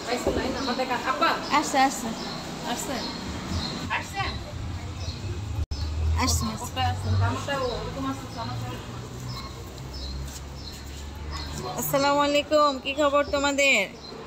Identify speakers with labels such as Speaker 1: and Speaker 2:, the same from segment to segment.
Speaker 1: আসছে আসছে আসছে আসছে আসসালামু আলাইকুম, কি খবর তোমাদের?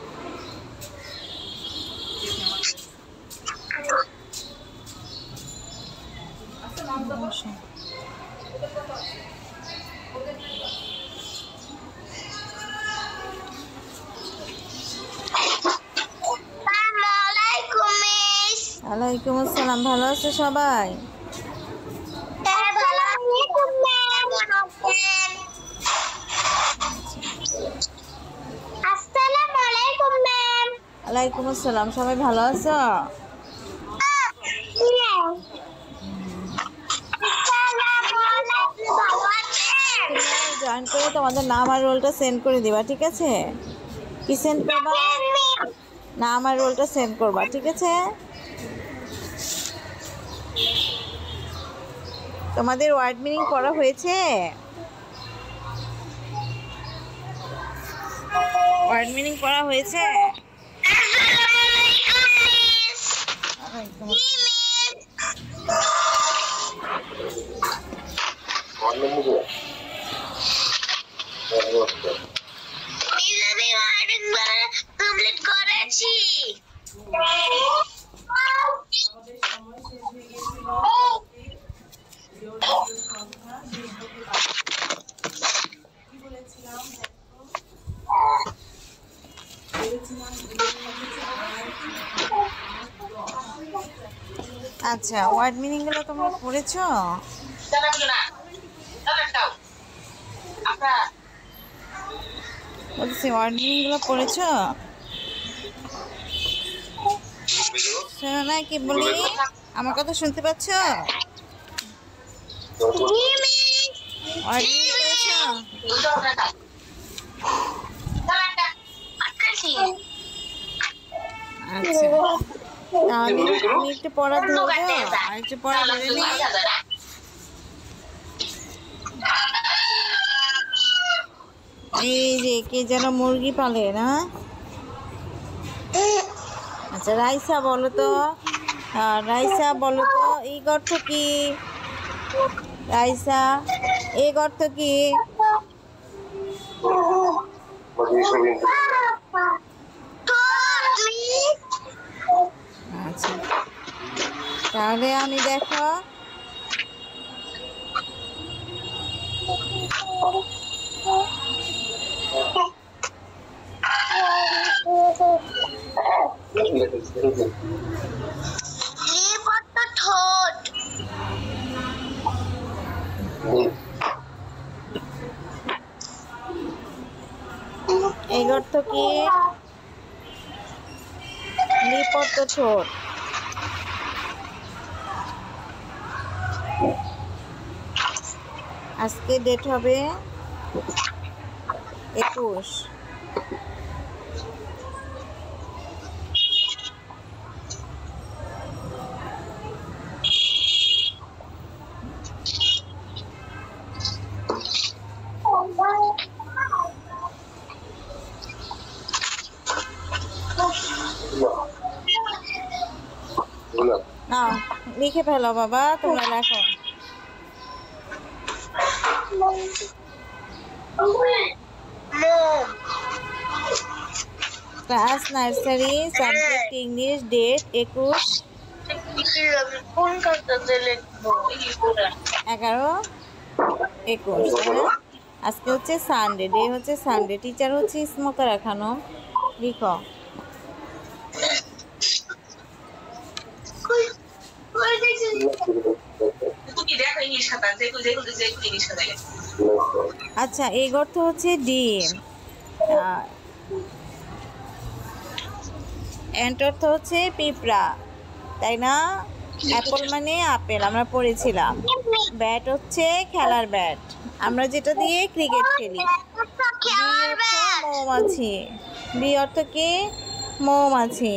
Speaker 1: ওয়ালাইকুম আসসালাম। ভালো আছে সবাই? ওয়ালাইকুম আসসালাম, সবাই ভালো আছো? জয়েন করে তোমাদের নাম আর রোলটা সেন্ড করে দিবা, ঠিক আছে? কি সেন্ড করবা? নাম আর রোলটা সেন্ড করবা, ঠিক আছে? তোমাদের ওয়ার্ড মিনিং পড়া হয়েছে? ওয়ার্ড মিনিং পড়া হয়েছে? আচ্ছা, ওয়ার্ড মিনিং গুলো তোমরা পড়েছো? বলছি ওয়ার্ড মিনিং গুলো পড়েছো? শোনো না কি বলি, আমার কথা শুনতে পাচ্ছ? ওয়ার্ড মিনিং পড়েছো? আচ্ছা, তাহলে আমি একটু পড়া ধরবো আর একটু পড়া ধরে নিই। এই যে কে যেন মুরগি পালে না? আচ্ছা, রাইসা বলো তো, রাইসা বলো তো এই গর্ত কি? রাইসা, এই গর্ত কি? আচ্ছা, তাহলে আমি দেখো এই গর্ত কি? লিপট ঠোঁট। আজকে ডেট হবে 21। না, লিখে ফেলো বাবা, তোমরা লেখো। Class nursery, subject English, date 21 11/21। আজকে হচ্ছে সানডে, ডে হচ্ছে সানডে, টিচার হচ্ছে স্মোকার খানম। লিখো। আচ্ছা, এই গর্ত হচ্ছে ডিম, এন্ট অর্থ হচ্ছে পিঁপড়া, তাই না? অ্যাপল মানে আপেল, আমরা পড়েছিলাম। ব্যাট হচ্ছে খেলার ব্যাট, আমরা যেটা দিয়ে ক্রিকেট খেলি। বি অর্থ মৌমাছি, বি অর্থ কি? মৌমাছি।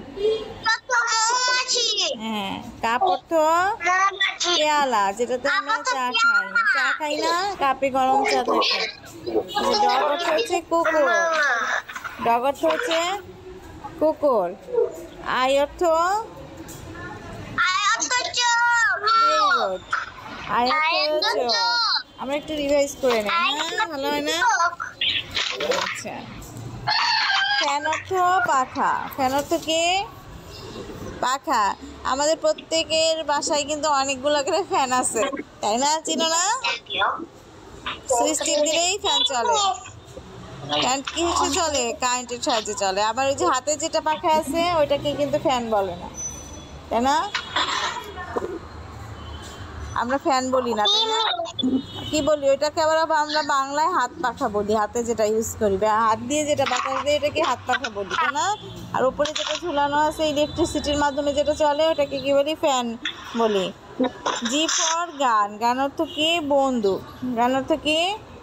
Speaker 1: হ্যাঁ, কাপ অর্থ পেয়ালা, যেটাতে আমরা চা খাই। চা খাই না, কাপে গরম চা থাকে। ডগ অর্থ হচ্ছে কুকুর, ডগ অর্থ হচ্ছে কুকুর। আই অর্থ ভেরি গুড। আই অর্থ চোখ। আমরা একটু রিভাইজ করে নিই, হ্যাঁ ভালো হয় না? আচ্ছা। ফ্যান অর্থ পাখা। ফ্যান অর্থ কি? পাখা। আমাদের প্রত্যেকের বাসায় কিন্তু অনেকগুলো করে ফ্যান আছে, তাই না? চিনো না? সুইচ টিপ দিলেই ফ্যান চলে। ফ্যান কিসে চলে? কারেন্টের সাহায্যে চলে। আবার ওই যে হাতে যেটা পাখা আছে ওইটাকে কিন্তু ফ্যান বলে না, তাই না? আমরা ফ্যান বলি না, তাই না? কি বলি ওইটাকে? আবার আমরা বাংলায় হাত পাখা বলি, হাতে যেটা ইউজ করি, হাত দিয়ে যেটা বাতাস দিয়ে এটাকে হাত পাখা বলি, তাই না? আর উপরে যেটা ঝুলানো আছে ইলেকট্রিসিটির মাধ্যমে যেটা চলে ওটাকে কি বলি? ফ্যান বলি। জি ফর গান। গান অর্থ কি? বন্দুক। গান অর্থ কি?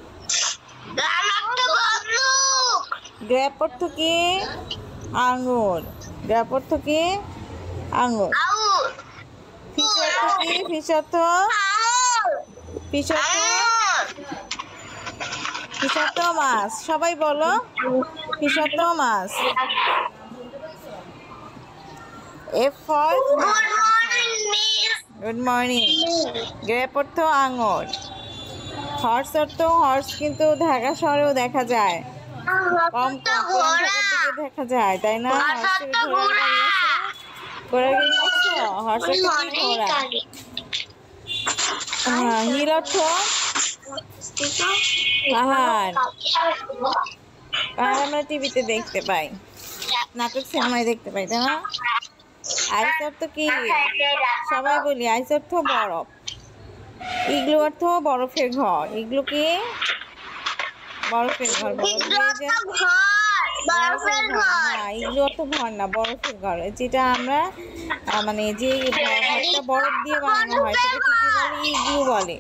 Speaker 1: গ্র্যাপ অর্থ কি? আঙুর। গ্র্যাপ অর্থ কি? আঙুর। ফিশ অর্থ কি? ফিশ অর্থ ফিশ অর্থ ফিশ অর্থ মাছ। সবাই বলো ফিশ অর্থ মাছ। F for good morning. Grape অর্থ আঙুর। হর্স অর্থ হর্স কিন্তু ঢাকা শহরেও দেখা যায়, কম কম পুরান ঢাকার দিকে দেখা যায়, তাই না? হর্সের ঘোড়ার গাড়ি আছে না? ঘোড়ার গাড়ি দেখছো? হর্স অর্থ কি? ঘোড়া। হ্যাঁ। হিল অর্থ পাহাড়। পাহাড় আমরা টিভিতে দেখতে পাই, নাটক সিনেমায় দেখতে পাই, তাই না? আইস অর্থ কি? সবাই বলি আইস অর্থ বরফ। ইগলু অর্থ বরফের ঘর। ইগলু কি? বরফের ঘর। বরফের ঘর না, ইগলু অর্থ ঘর না, বরফের ঘর। যেটা আমরা মানে যে ঘরটা বরফ দিয়ে বানানো হয় সেটাকে কি বলে? ইগলু বলে।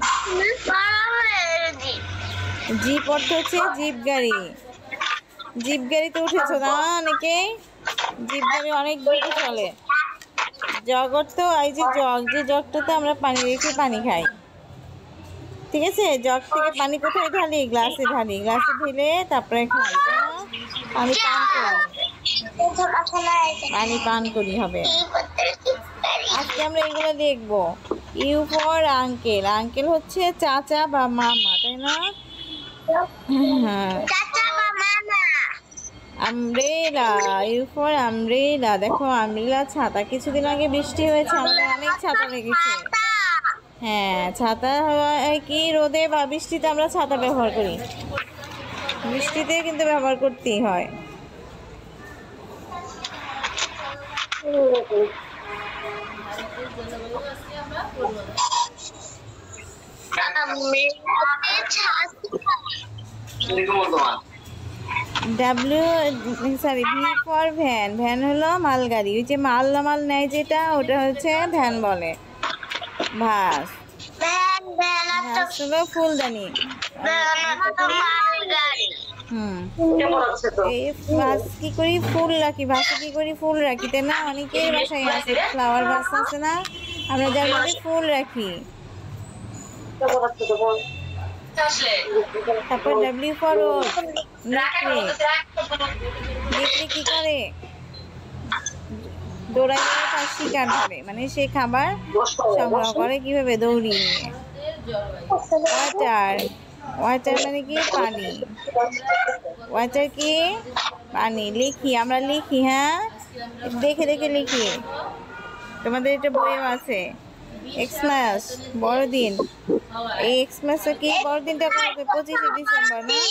Speaker 1: জিপ অর্থ হচ্ছে জিপ গাড়ি। জিপ গাড়িতে উঠেছো না অনেকেই? জিপ গাড়ি অনেক দূরে চলে। জগ অর্থ এই যে জগ, যে জগটাতে আমরা পানি রেখে পানি খাই, ঠিক আছে? জগ থেকে পানি কোথায় ঢালি? গ্লাসে ঢালি। গ্লাসে ঢেলে তারপরে খাই, পানি পান করি। পানি পান করি হবে। আজকে আমরা এগুলো দেখবো। You for uncle. আঙ্কেল হচ্ছে চাচা বা মামা, তাই না? হ্যাঁ। আমব্রেলা। U for umbrella. দেখো আমব্রেলা ছাতা। কিছুদিন আগে বৃষ্টি হয়েছে, আমাদের অনেক ছাতা লেগেছে। হ্যাঁ, ছাতা হয় কি? রোদে বা বৃষ্টিতে আমরা ছাতা ব্যবহার করি, বৃষ্টিতে কিন্তু ব্যবহার করতেই হয়। V for van. ভ্যান হলো মালগাড়ি। ওই যে মাল নেয় যেটা, ওটা হচ্ছে ভ্যান বলে। ভাস। ভাস হলো ফুলদানি। এই ভাস কি করি? ফুল রাখি। ভাসে কি করি? ফুল রাখি, তাই না? অনেকের বাসায় আছে ফ্লাওয়ার ভাস আছে না, আমরা যার মধ্যে ফুল রাখি। তারপর ডাব্লিউ ফর নেকড়ে। নেকড়ে কি করে? দৌড়ায় তার শিকার ধরে, মানে সে খাবার সংগ্রহ করে কিভাবে? দৌড়িয়ে নিয়ে। ওয়াটার। ওয়াটার মানে কি? পানি। ওয়াটার কি? পানি। লিখি, আমরা লিখি, হ্যাঁ দেখে দেখে লিখি। তোমাদের এটা বইও আছে। এক্সমাস বড়দিন। এই এক্সমাসে কি? বড়দিনটা কবে? 25শে ডিসেম্বর না?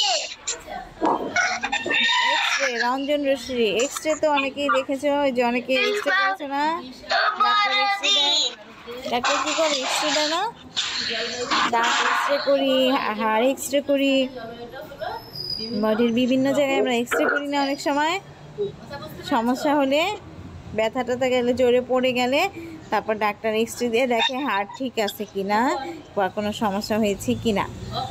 Speaker 1: এক্সরে রঞ্জন রশ্মি। এক্সরে তো অনেকেই দেখেছো, ওই যে অনেকে এক্সরে করেছো না? ডাক্তার এক্সরে দেয়। ডাক্তার কি করে? এক্সরে দেয় না? দাঁত এক্সরে করি, হাড় এক্সরে করি, বডির বিভিন্ন জায়গায় আমরা এক্সরে করি না? অনেক সময় সমস্যা হলে, ব্যথা ট্যাথা গেলে, জোরে পড়ে গেলে, তারপর ডাক্তার এক্সরে দিয়ে দেখে হাড় ঠিক আছে কিনা বা কোনো সমস্যা হয়েছে কিনা।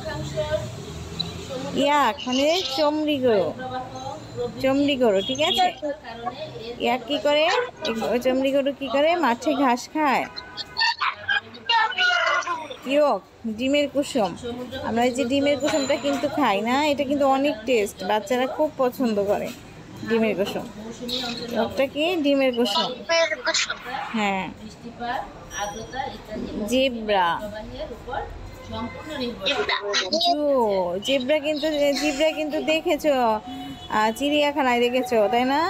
Speaker 1: ইয়াক মানে চমড়ি গরু। চমড়ি গরু, ঠিক আছে? ইয়াক কি করে? চমড়ি গরু কি করে? মাঠে ঘাস খায়। ইয়ক ডিমের কুসুম। আমরা এই যে ডিমের কুসুমটা কিন্তু খাই না, এটা কিন্তু অনেক টেস্ট, বাচ্চারা খুব পছন্দ করে। ডিমের কুসুম। ওটা কি? ডিমের কুসুম। হ্যাঁ। জেব্রা। জিব্রা কিন্তু দেখেছো, চিড়িয়াখানায় দেখেছো তাই না?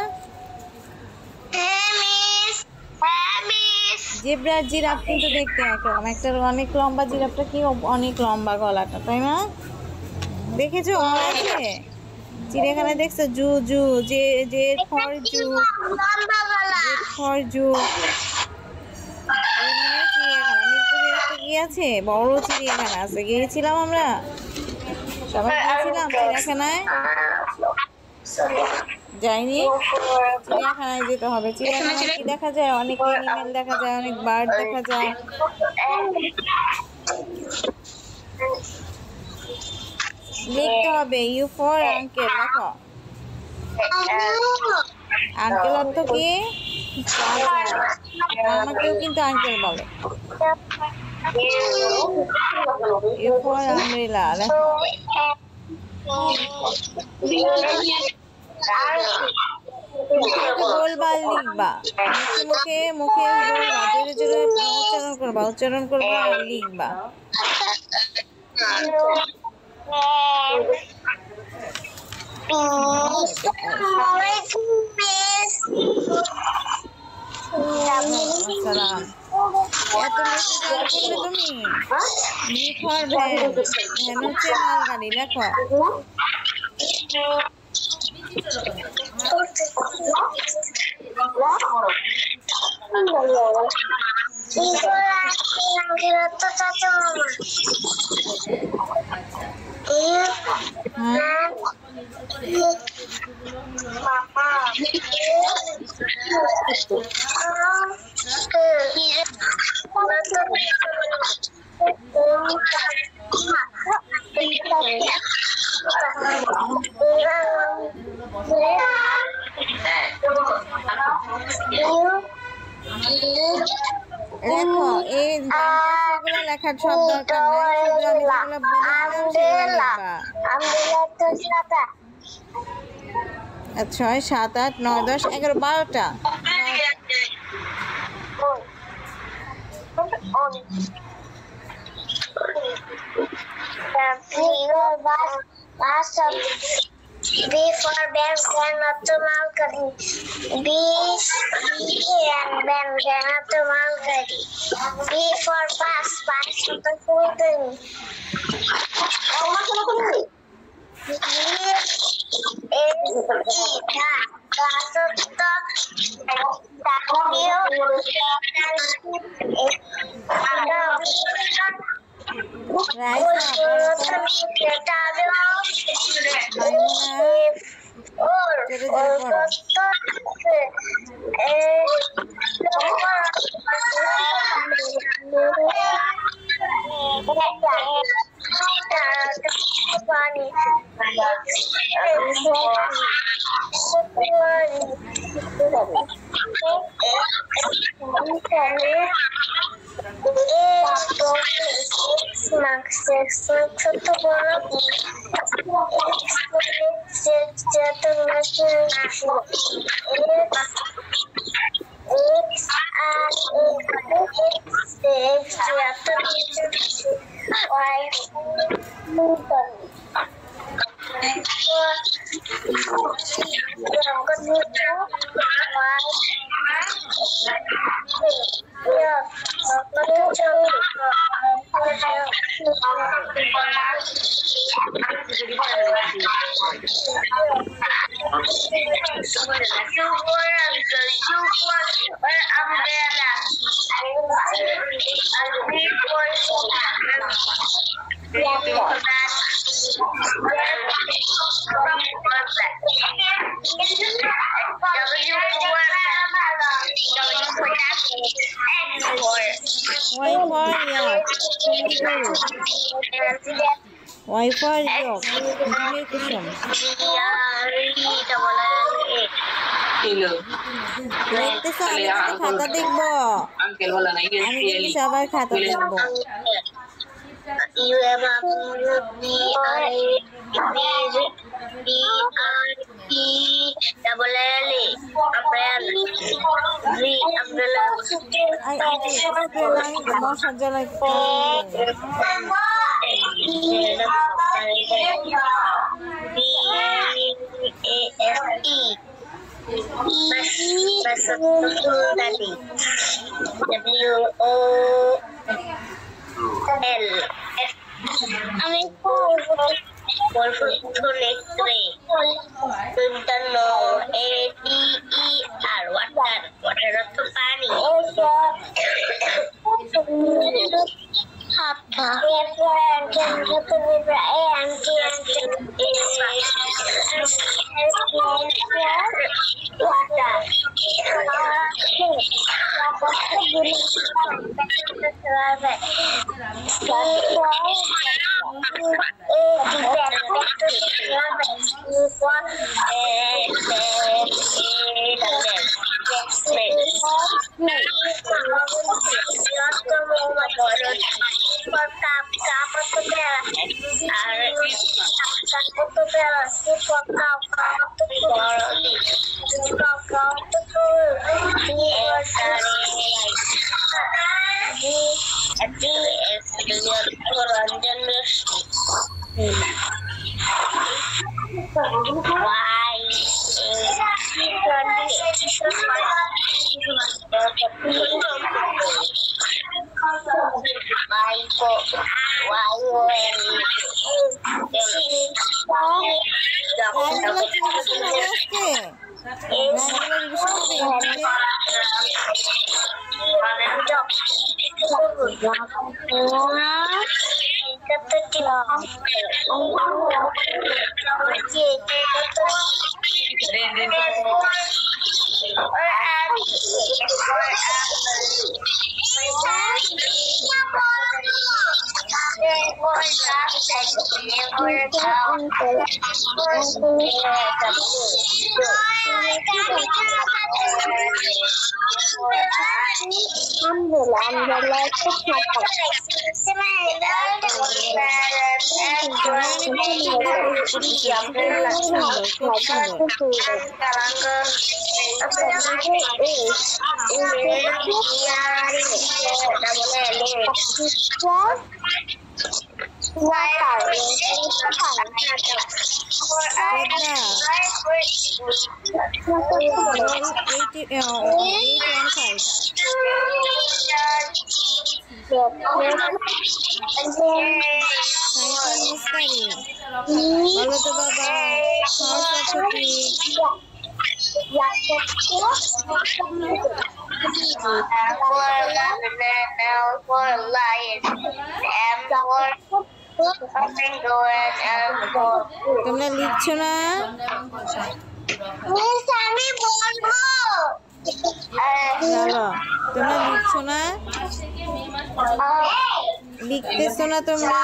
Speaker 1: জেব্রা জিরাফ কিন্তু দেখতে একরকম। একটা অনেক লম্বা, জিরাফটা কি অনেক লম্বা গলাটা, তাই না? দেখেছো? মনে আছে? চিড়িয়াখানায় দেখছো? জু জু যে যে ফর জু, ফর জু। এইখানে চিড়িয়াখানা, মিরপুরে একটা কি আছে, বড় চিড়িয়াখানা আছে, গিয়েছিলাম আমরা সবাই, গিয়েছিলাম চিড়িয়াখানায়। যাইনি? চিড়িয়াখানায় যেতে হবে। চিড়িয়াখানায় কি দেখা যায়? অনেক এনিমেল দেখা যায়, অনেক বার্ড দেখা যায়। লিখতে হবে ইউ ফর আঙ্কেল। দেখো, আঙ্কেল অর্থ কি? আমাকেও কিন্তু আঙ্কেল বলে। U for umbrella. দেখো, বলবা, লিখবা, মুখে মুখে বলবা, জোরে জোরে উচ্চারণ করবা আর লিখবা। তুমি ভ্যান, ভ্যান হচ্ছে মালগাড়ি। লেখো লেখো, এই সেগুলো লেখার সব দরকার নাই, শুধু আমি যেগুলো বলেছিলাম সেগুলো লিখবা। 6, 7, 8, 9, 10, 11, 12টা।
Speaker 2: B for Ben, to Malkadi. B and Ben, to Malkadi. B for Pass, to Fulton.
Speaker 1: Y for York. ডিমের কুসুম। দেখতেছো, আমি কিন্তু খাতা দেখবো, আমি কিন্তু সবার খাতা দেখবো।
Speaker 2: double L E umbrella Z umbrella
Speaker 1: মশার জ্বালায়
Speaker 2: WOOL আমি water water অর্থ পানি তোমরা লিখছো না? চলো, তোমরা লিখছো না? লিখতেছো না তোমরা?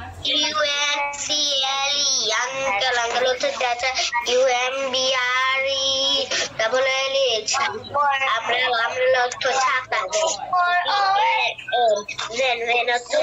Speaker 2: uncle uncle হচ্ছে চাচা UMBRE double L H আমরা অর্থ ছাতা then হচ্ছে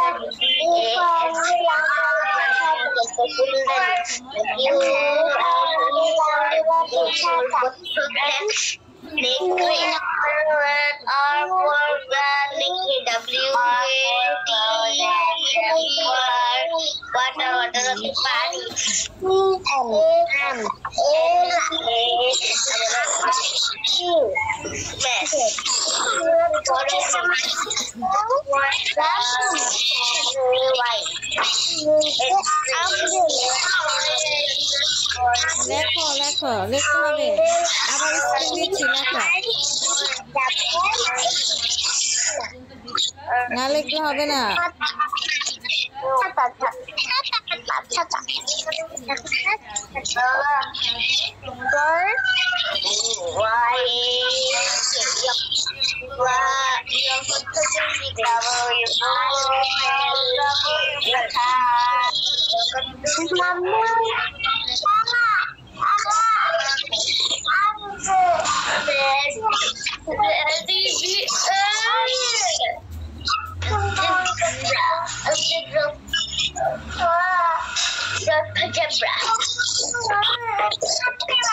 Speaker 1: লেখো লেখো লিখতে হবে, আবার স্ক্রিন দিচ্ছি, লেখো। না লিখলে হবে না।
Speaker 2: Zebra.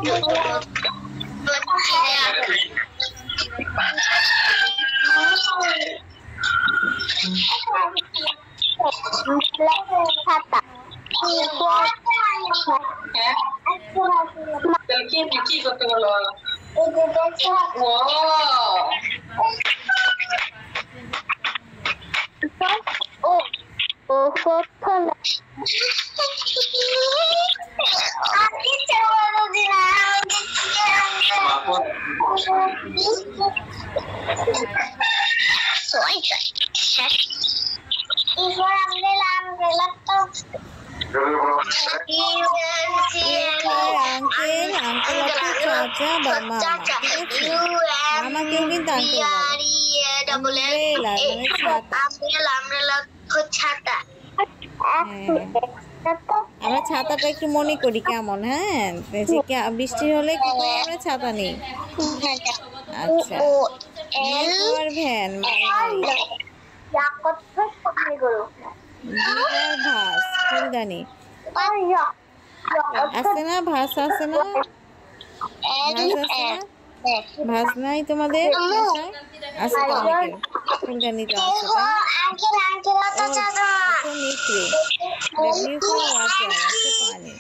Speaker 2: কি করতে বলো?
Speaker 1: আঙ্কেল আঙ্কেল আছে চাচা বা মামা, ঠিক আছে? মামাকেও কিন্তু আঙ্কেল বলে।
Speaker 2: ছাতা
Speaker 1: আমরা ছাতাটা একটু মনে করি কেমন, হ্যাঁ, যে বৃষ্টি হলে কি করি আমরা, ছাতা নেই। আচ্ছা, ভ্যান ভাস ফুলদানি আছে না, ভাস আছে না, ভাস আছে না, ভাস নাই তোমাদের বাসায়? আছে তো অনেকের, ফুলদানিটা আছে পানি।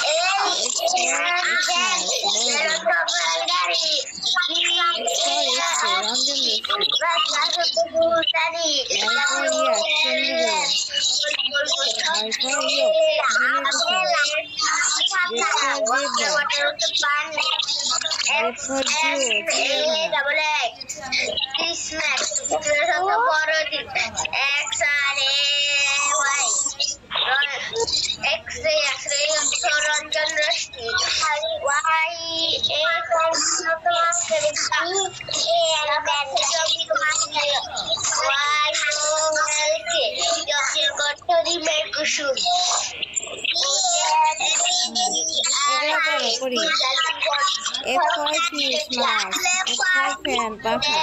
Speaker 1: ফ্যান পাখা,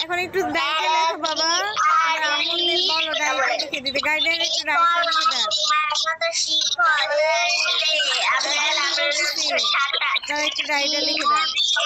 Speaker 1: এখন একটু ডাইরিতে লেখো বাবা। আম্মুদের বলো ডাইরিতে লিখে দিতে, গাইডলাইন একটু ডাইরিতে লিখে দেন। তারা একটু ডাইরিতে লিখে দেন।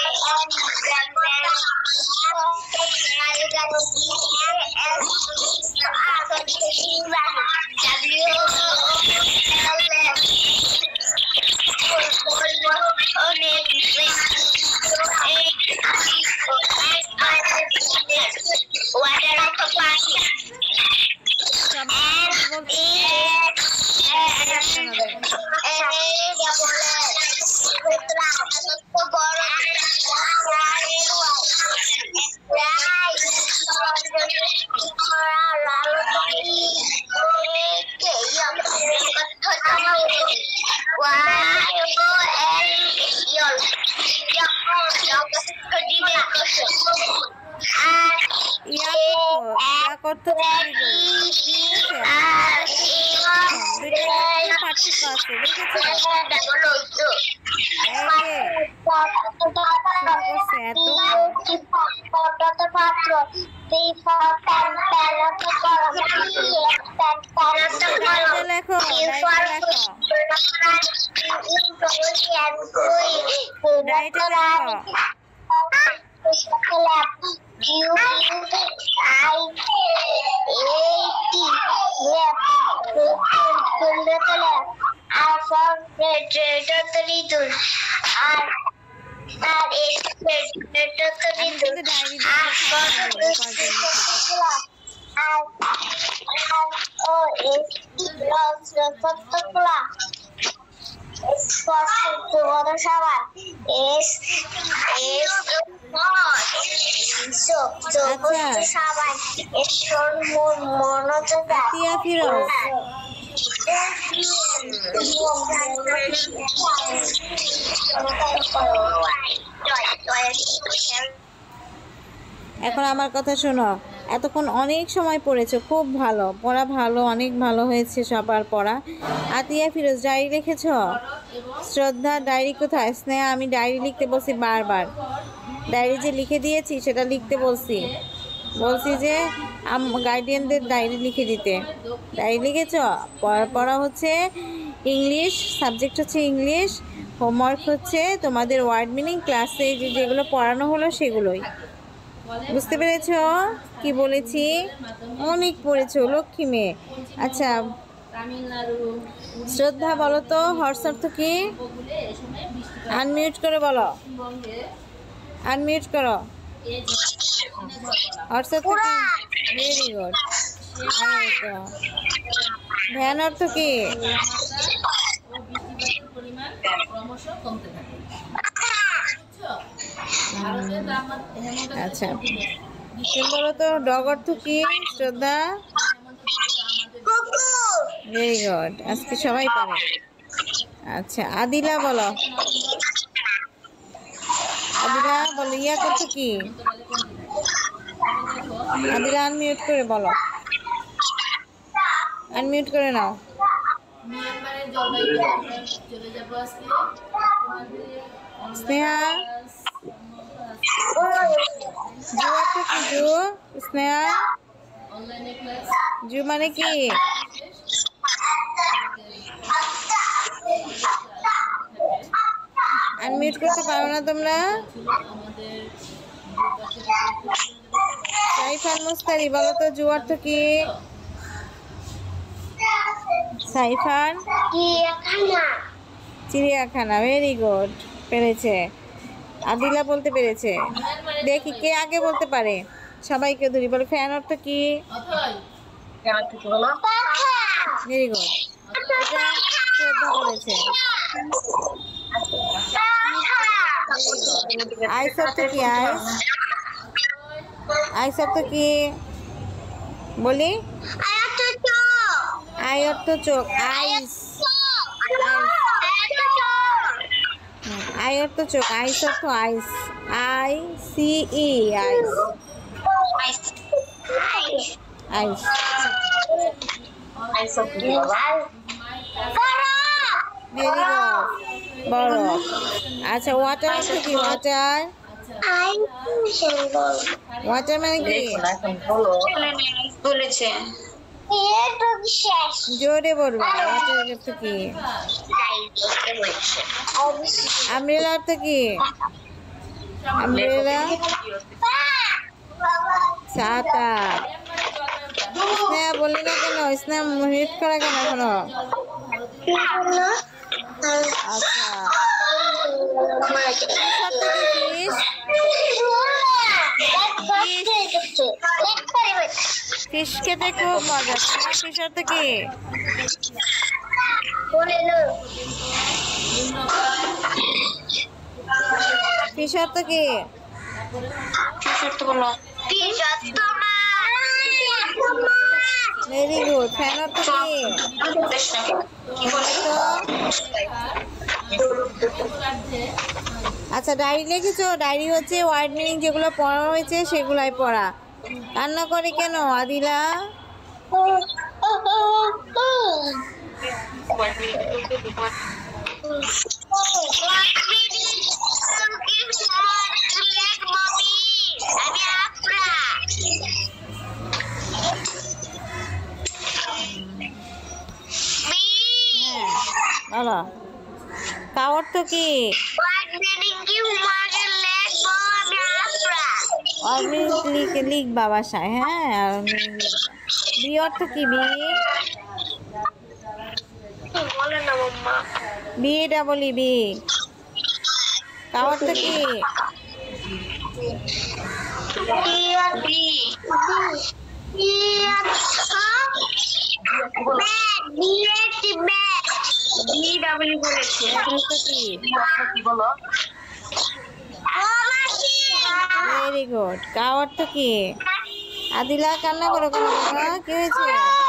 Speaker 1: এখন আমার কথা শোনো, এতক্ষণ অনেক সময় পড়েছো, খুব ভালো পড়া, ভালো অনেক ভালো হয়েছে সবার পড়া। আতিয়া ফিরোজ ডায়েরি লিখেছ? শ্রদ্ধা ডায়েরি কোথায়? স্নেহা আমি ডায়েরি লিখতে বলছি বারবার, ডায়েরি যে লিখে দিয়েছি সেটা লিখতে বলছি যে গার্ডিয়ানদের ডায়েরি লিখে দিতে। ডায়েরি লিখেছ? পড়া হচ্ছে ইংলিশ, সাবজেক্ট হচ্ছে ইংলিশ, হোমওয়ার্ক হচ্ছে তোমাদের ওয়ার্ড মিনিং, ক্লাসে যেগুলো পড়ানো হলো সেগুলোই। বুঝতে পেরেছ কি বলেছি? অনেক পড়েছো, লক্ষ্মী মেয়ে। আচ্ছা শ্রদ্ধা বলো তো হর্স অর্থ কি? আনমিউট করে বলো, আনমিউট করো। হর্স অর্থ কি? Very good. ভ্যান অর্থ কি? আচ্ছা তুমি বলো তো ডগ অর্থ কি? শ্রদ্ধা ভেরি গুড, আজকে সবাই পারে। আচ্ছা আদিলা বলো, আদিলা বলো ইয়াক অর্থ কি? আদিলা আনমিউট করে বলো, আনমিউট করে নাও। স্নেহা জু অর্থ কি? জু স্নেহা জু মানে কি? আনমিউট করতে পারো না তোমরা? সাইফান মুস্তারি বলো তো জু অর্থ কি? সাইফান চিড়িয়াখানা, ভেরি গুড, পেরেছে। আদিলা বলতে পেরেছে। দেখি কে আগে বলতে পারে, সবাইকে ধরি। বলো ফ্যান অর্থ কি? ভেরি গুড, এটা শ্রদ্ধা বলেছে। আইস অর্থ কি? আইস, আইস অর্থ কি বলি? আই অর্থ চোখ, আইস। আই অর্থ চোখ, আইস অর্থ eyes, I C E, eyes, eyes. Very good, বড়। আচ্ছা ওয়াটার অর্থ কি? ওয়াটার ওয়াটার মানে কি?
Speaker 2: বলেছে
Speaker 1: জোরে বলবা। ওয়াটার অর্থ কি? আমব্রেলা অর্থ কি? আমব্রেলা ছাতা। স্নেহা বললি না কেন? স্নেহা মিউট করা কেন এখনো? আচ্ছা, ফিশ খেতে খুব মজা। তোমার ফিশ অর্থ কি? ফিশ অর্থ কি? Very good. ফ্যান অর্থ কি? আচ্ছা, ডায়েরি লিখেছো? ডায়েরি হচ্ছে ওয়ার্ড মিনিং যেগুলো পড়া হয়েছে সেগুলাই পড়া। কান্না করে কেন আদিলা? বলো, কা অর্থ কি? লিখ বাবা সাই। হ্যাঁ, বি অর্থ কি? B double E bee. কা অর্থ কি? Very good. কা অর্থ কি? আদিলা কান্না করো কেন বাবা? কি হয়েছে?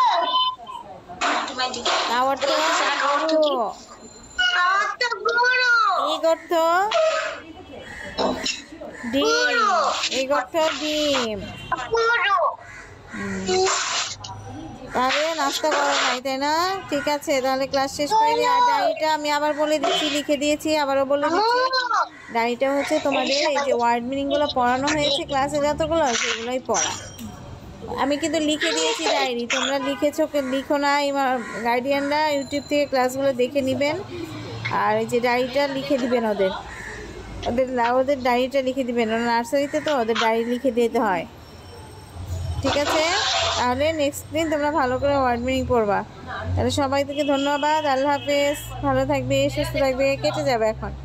Speaker 1: কা অর্থ গরু। এই অর্থ ডিম। এই অর্থ ডিম। তাহলে নাস্তা করো নাই, তাই না? ঠিক আছে, তাহলে ক্লাস শেষ করে দিই। আর ডায়েরিটা আমি আবার বলে দিচ্ছি, লিখে দিয়েছি, আবারও বলে দিচ্ছি। ডায়েরিটা হচ্ছে তোমাদের এই যে ওয়ার্ড মিনিংগুলো পড়ানো হয়েছে ক্লাসে যতগুলো সেগুলোই পড়া। আমি কিন্তু লিখে দিয়েছি ডায়েরি, তোমরা লিখেছো লিখো না। গার্ডিয়ানরা ইউটিউব থেকে ক্লাসগুলো দেখে নেবেন আর এই যে ডায়েরিটা লিখে দিবেন ওদের ডায়েরিটা লিখে দিবেন। ওরা নার্সারিতে তো ওদের ডায়েরি লিখে দিতে হয়। ঠিক আছে, তাহলে নেক্সট দিন তোমরা ভালো করে ওয়ার্ড মিনিং পড়বা। তাহলে সবাই থেকে ধন্যবাদ। আল্লাহ হাফেজ। ভালো থাকবে, সুস্থ থাকবে। কেটে যাবে এখন।